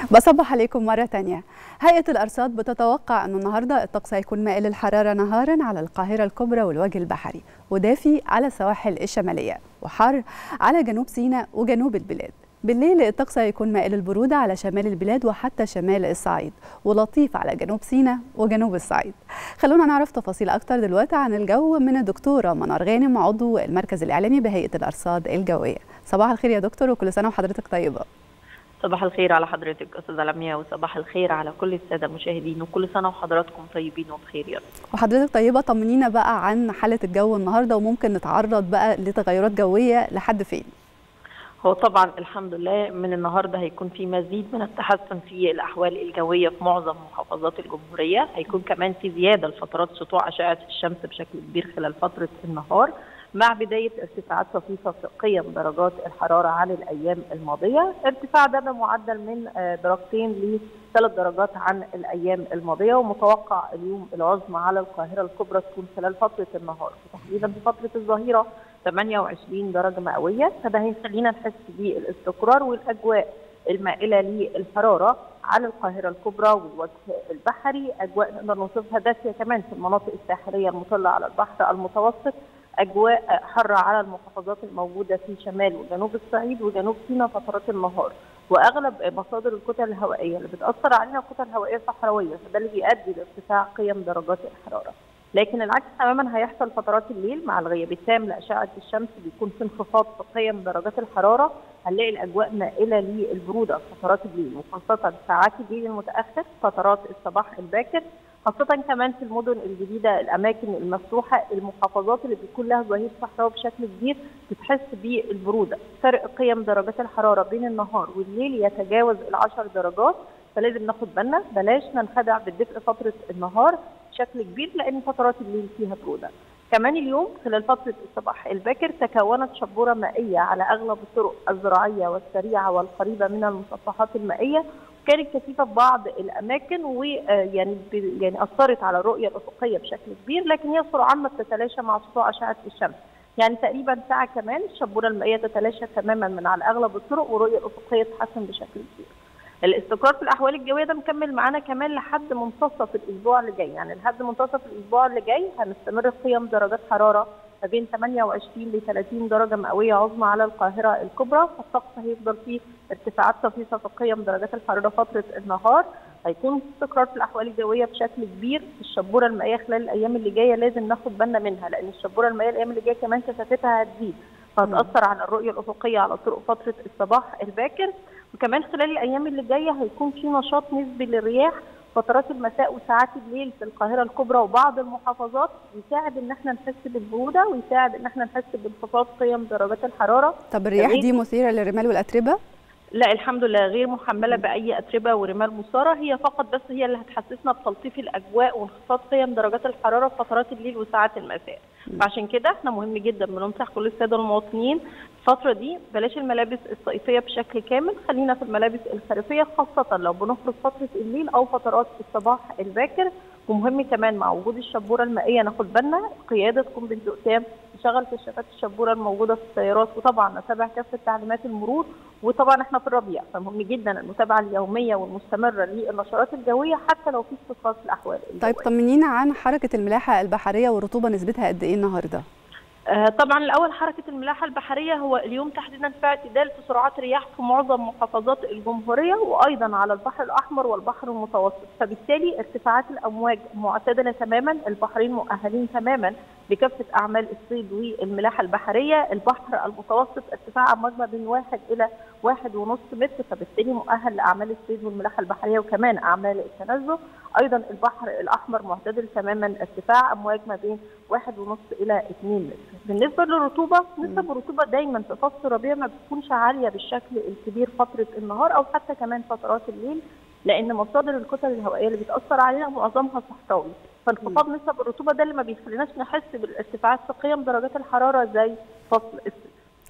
بصبح عليكم مرة تانية. هيئة الأرصاد بتتوقع أن النهاردة الطقس هيكون مائل الحرارة نهارا على القاهرة الكبرى والوجه البحري، ودافي على السواحل الشمالية، وحر على جنوب سيناء وجنوب البلاد. بالليل الطقس هيكون مائل البرودة على شمال البلاد وحتى شمال الصعيد، ولطيف على جنوب سيناء وجنوب الصعيد. خلونا نعرف تفاصيل أكتر دلوقتي عن الجو من الدكتورة منار غانم، عضو المركز الإعلامي بهيئة الأرصاد الجوية. صباح الخير يا دكتور، وكل سنة وحضرتك طيبة. صباح الخير على حضرتك أستاذة لميا، وصباح الخير على كل السادة المشاهدين، وكل سنة وحضراتكم طيبين وبخير يا رب. وحضرتك طيبة. طمنينا بقى عن حالة الجو النهاردة، وممكن نتعرض بقى لتغيرات جوية لحد فين؟ هو طبعا الحمد لله من النهارده هيكون في مزيد من التحسن في الأحوال الجوية في معظم محافظات الجمهورية، هيكون كمان في زيادة لفترات سطوع أشعة الشمس بشكل كبير خلال فترة النهار، مع بداية ارتفاعات طفيفة في قيم درجات الحرارة عن الأيام الماضية. ارتفاع ده بمعدل من درجتين ل3 درجات عن الأيام الماضية، ومتوقع اليوم العظمى على القاهرة الكبرى تكون خلال فترة النهار وتحديدا في فترة الظهيرة 28 درجة مئوية، فده هيخلينا نحس بالاستقرار والأجواء المائلة للحرارة على القاهرة الكبرى والوجه البحري. أجواء نقدر نوصفها دافية كمان في المناطق الساحلية المطلة على البحر المتوسط، أجواء حارة على المحافظات الموجودة في شمال وجنوب الصعيد وجنوب سيناء فترات النهار. وأغلب مصادر الكتل الهوائية اللي بتأثر علينا كتل هوائية صحراوية، فده اللي بيؤدي لارتفاع قيم درجات الحرارة. لكن العكس تماما هيحصل فترات الليل مع الغياب التام لأشعة الشمس، بيكون في انخفاض في قيم درجات الحرارة، هنلاقي الأجواء مائلة للبرودة فترات الليل، وخاصة ساعات الليل المتأخر، فترات الصباح الباكر، خاصة كمان في المدن الجديدة، الأماكن المفتوحة، المحافظات اللي بيكون لها ظهير صحراوي بشكل كبير بتحس بالبرودة. فرق قيم درجات الحرارة بين النهار والليل يتجاوز ال10 درجات، فلازم ناخد بالنا بلاش ننخدع بالدفء فترة النهار بشكل كبير، لأن فترات الليل فيها برودة. كمان اليوم خلال فترة الصباح الباكر تكونت شبورة مائية على أغلب الطرق الزراعية والسريعة والقريبة من المسطحات المائية، كانت كثيفة في بعض الأماكن ويعني أثرت على الرؤية الأفقية بشكل كبير، لكن هي سرعان ما تتلاشى مع سطوع أشعة الشمس. يعني تقريبا ساعة كمان الشبورة المائية تتلاشى تماما من على أغلب الطرق، والرؤية الأفقية تتحسن بشكل كبير. الاستقرار في الأحوال الجوية ده مكمل معانا كمان لحد منتصف الأسبوع اللي جاي، يعني لحد منتصف الأسبوع اللي جاي هنستمر في قيم درجات حرارة ما بين 28 ل 30 درجة مئوية عظمى على القاهرة الكبرى، فالطقس هيفضل فيه ارتفاعات طفيفة في قيم درجات الحرارة فترة النهار. هيكون استقرار في الأحوال الجوية بشكل كبير. الشبورة المائية خلال الأيام اللي جاية لازم ناخد بالنا منها، لأن الشبورة المائية الأيام اللي جاية كمان كثافتها هتزيد، فهتأثر على الرؤية الأفقية على طرق فترة الصباح الباكر. وكمان خلال الأيام اللي جاية هيكون في نشاط نسبي للرياح فترات المساء وساعات الليل في القاهرة الكبرى وبعض المحافظات، يساعد ان احنا نحس بالبرودة ويساعد ان احنا نحس بانخفاض قيم درجات الحرارة. طب الرياح دي مثيرة للرمال والأتربة؟ لا الحمد لله غير محملة بأي أتربة ورمال مثارة، هي فقط بس هي اللي هتحسسنا بتلطيف الأجواء وانخفاض قيم درجات الحرارة في فترات الليل وساعات المساء. فعشان كده احنا مهم جدا بننصح كل السادة المواطنين الفترة دي بلاش الملابس الصيفية بشكل كامل، خلينا في الملابس الخريفية، خاصة لو بنخرج فترة الليل أو فترات الصباح الباكر. ومهم كمان مع وجود الشبورة المائية ناخد بالنا القيادة تكون بهدوء تام، نشغل كشافات الشبورة الموجودة في السيارات، وطبعا نتابع كافة تعليمات المرور. وطبعا احنا في الربيع فمهم جدا المتابعة اليومية والمستمرة للنشرات الجوية حتى لو في استقرار في الأحوال الجوية. طيب طمنينا عن حركة الملاحة البحرية والرطوبة نسبتها قد إيه النهاردة؟ طبعا الاول حركه الملاحه البحريه هو اليوم تحديدا في اعتدال في سرعات رياح في معظم محافظات الجمهوريه، وايضا على البحر الاحمر والبحر المتوسط، فبالتالي ارتفاعات الامواج معتدله تماما، البحرين مؤهلين تماما لكافه اعمال الصيد والملاحه البحريه. البحر المتوسط ارتفاع امواج ما بين 1 إلى 1.5 متر، فبالتالي مؤهل لاعمال الصيد والملاحه البحريه وكمان اعمال التنزه. ايضا البحر الاحمر معتدل تماما، ارتفاع امواج ما بين 1.5 إلى 2 متر. بالنسبه للرطوبه، نسب الرطوبه دايما في فصل الربيع ما بتكونش عاليه بالشكل الكبير فتره النهار او حتى كمان فترات الليل، لان مصادر الكتل الهوائيه اللي بتاثر علينا معظمها صحراوي، فانخفاض نسب الرطوبه ده اللي ما بيخليناش نحس بالارتفاعات في قيم درجات الحراره زي فصل الصيف.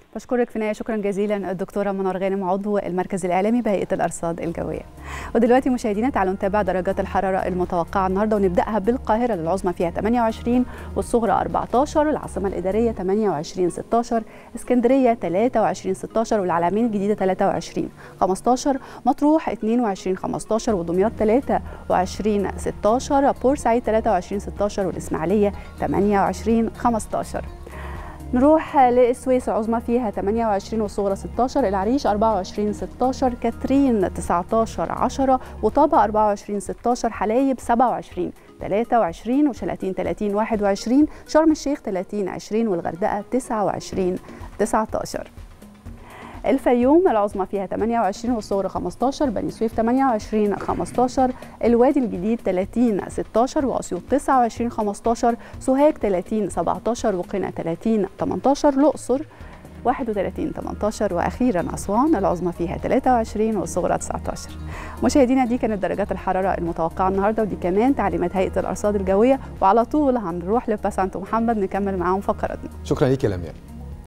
بشكرك في النهاية شكرا جزيلا الدكتورة منار غانم عضو المركز الإعلامي بهيئة الأرصاد الجوية. ودلوقتي مشاهدينا تعالوا نتابع درجات الحرارة المتوقعة النهارده، ونبدأها بالقاهرة العظمى فيها 28 والصغرى 14، العاصمة الإدارية 28 16، اسكندرية 23 16، والعلمين الجديدة 23 15، مطروح 22 15، ودمياط 23 16، بورسعيد 23 16، والإسماعيلية 28 15. نروح للسويس العظمى فيها 28 والصغرى 16، العريش 24 16، كاترين 19 10، وطابة 24 16، حلايب 27 23، وشلاتين 30 21، شرم الشيخ 30 20، والغردقة 29 19. الفيوم العظمى فيها 28 والصغرى 15، بني سويف 28 15، الوادي الجديد 30 16، واسيوط 29 15، سوهاج 30 17، وقنا 30 18، الاقصر 31 18، واخيرا اسوان العظمى فيها 23 والصغرى 19. مشاهدينا دي كانت درجات الحراره المتوقعه النهارده، ودي كمان تعليمات هيئه الارصاد الجويه، وعلى طول هنروح لبسنت محمد نكمل معاهم فقراتنا. شكرا ليك يا لمياء.